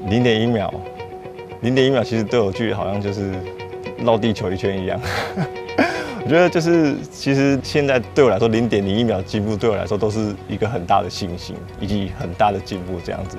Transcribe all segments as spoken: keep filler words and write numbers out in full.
零点一秒，零点一秒其实对我距离好像就是绕地球一圈一样。我觉得就是其实现在对我来说，零点零一秒进步对我来说都是一个很大的信心以及很大的进步这样子。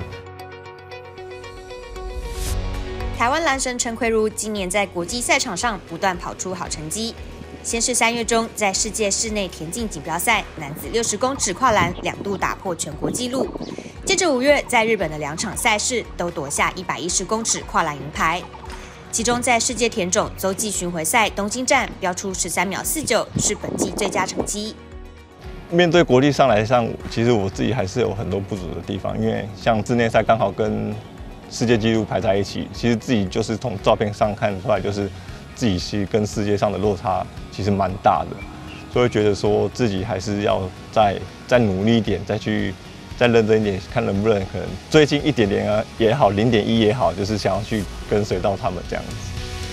台湾男神陈奎儒今年在国际赛场上不断跑出好成绩。先是三月中在世界室内田径锦标赛男子六十公尺跨栏两度打破全国纪录，接着五月在日本的两场赛事都夺下一百一十公尺跨栏银牌。其中在世界田总洲际巡回赛东京站标出十三秒四九，是本季最佳成绩。 面对国际上来上，其实我自己还是有很多不足的地方，因为像志内赛刚好跟世界纪录排在一起，其实自己就是从照片上看出来，就是自己其实跟世界上的落差其实蛮大的，所以觉得说自己还是要再再努力一点，再去再认真一点，看能不能可能追近一点点啊也好，零点一也好，就是想要去跟随到他们这样子。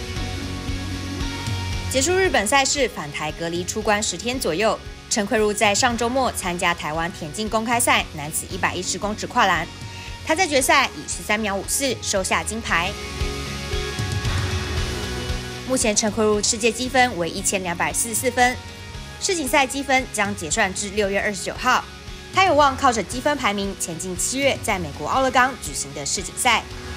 结束日本赛事，返台隔离出关十天左右。陈奎儒在上周末参加台湾田径公开赛男子一百一十公尺跨栏，他在决赛以十三秒五四收下金牌。目前陈奎儒世界积分为一千两百四十四分，世锦赛积分将结算至六月二十九号。他有望靠着积分排名前进七月在美国奥勒冈举行的世锦赛。